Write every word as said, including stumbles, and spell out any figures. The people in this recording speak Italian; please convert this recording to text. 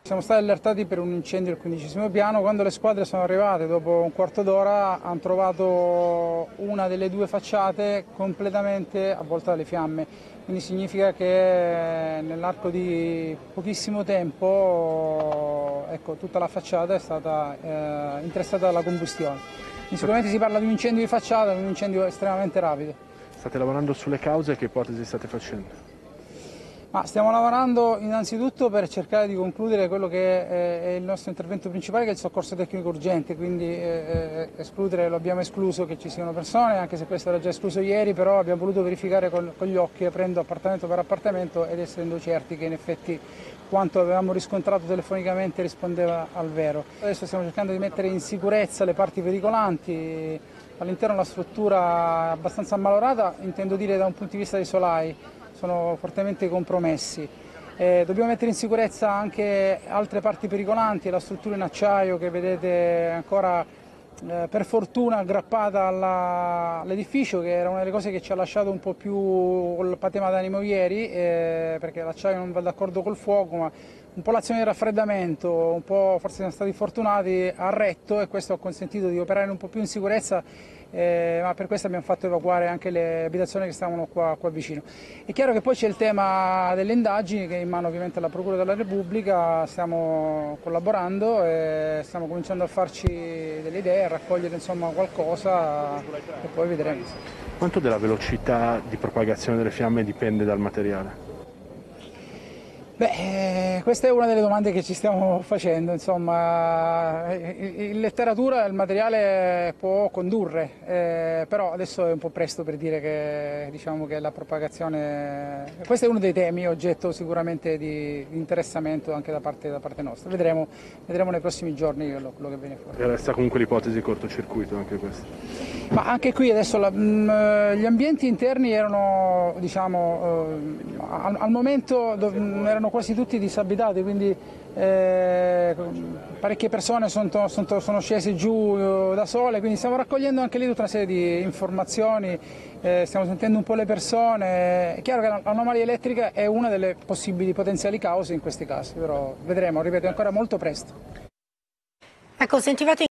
Siamo stati allertati per un incendio al quindicesimo piano. Quando le squadre sono arrivate dopo un quarto d'ora hanno trovato una delle due facciate completamente avvolta dalle fiamme, quindi significa che nell'arco di pochissimo tempo ecco, tutta la facciata è stata eh, interessata dalla combustione. Quindi sicuramente si parla di un incendio di facciata, di un incendio estremamente rapido. State lavorando sulle cause, che ipotesi state facendo? Ma stiamo lavorando innanzitutto per cercare di concludere quello che è il nostro intervento principale, che è il soccorso tecnico urgente, quindi eh, escludere, lo abbiamo escluso che ci siano persone, anche se questo era già escluso ieri, però abbiamo voluto verificare con, con gli occhi, aprendo appartamento per appartamento ed essendo certi che in effetti quanto avevamo riscontrato telefonicamente rispondeva al vero. Adesso stiamo cercando di mettere in sicurezza le parti pericolanti, all'interno la struttura è abbastanza ammalorata, intendo dire da un punto di vista dei solai, sono fortemente compromessi. Eh, dobbiamo mettere in sicurezza anche altre parti pericolanti, la struttura in acciaio che vedete ancora eh, per fortuna aggrappata all'edificio, che era una delle cose che ci ha lasciato un po' più col patema d'animo ieri, eh, perché l'acciaio non va d'accordo col fuoco, ma un po' l'azione di raffreddamento, un po' forse siamo stati fortunati, ha retto e questo ha consentito di operare un po' più in sicurezza. Eh, ma per questo abbiamo fatto evacuare anche le abitazioni che stavano qua, qua vicino. È chiaro che poi c'è il tema delle indagini che è in mano ovviamente alla Procura della Repubblica, stiamo collaborando e stiamo cominciando a farci delle idee, a raccogliere insomma qualcosa e poi vedremo. Quanto della velocità di propagazione delle fiamme dipende dal materiale? Beh, questa è una delle domande che ci stiamo facendo, insomma, in letteratura il materiale può condurre, eh, però adesso è un po' presto per dire che, diciamo, che la propagazione, questo è uno dei temi oggetto sicuramente di interessamento anche da parte, da parte nostra, vedremo, vedremo nei prossimi giorni quello, quello che viene fuori. E resta comunque l'ipotesi di cortocircuito anche questa? Ma anche qui adesso la, mh, gli ambienti interni erano, diciamo, eh, al, al momento erano quasi tutti disabitati, quindi eh, parecchie persone sono, sono, sono scese giù eh, da sole, quindi stiamo raccogliendo anche lì tutta una serie di informazioni, eh, stiamo sentendo un po' le persone. È chiaro che l'anomalia elettrica è una delle possibili potenziali cause in questi casi, però vedremo, ripeto, è ancora molto presto. Ecco, sentivate